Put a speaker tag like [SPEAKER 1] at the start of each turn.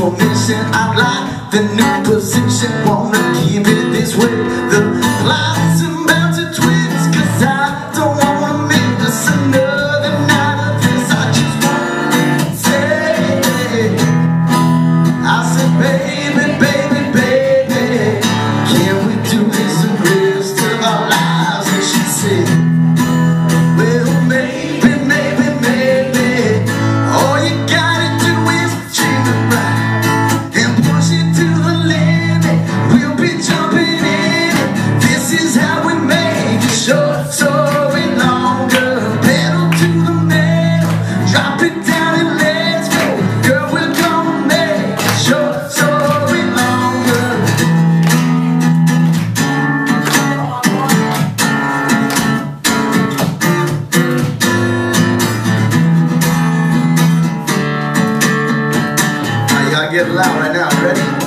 [SPEAKER 1] formation. I like the new position, wanna keep it this way. The clouds about to twist, cause I don't wanna miss another night of this. I just wanna say, I said baby, baby, baby, can we do this the rest of our lives? And she said, well, maybe, maybe, maybe, all you gotta do is treat it right and push it to the limit. We'll be jumping in it. This is how we make it. Short story longer, pedal to the metal, drop it down and let's go. Girl, we're gonna make it. Short story longer. Y'all get loud right now, ready?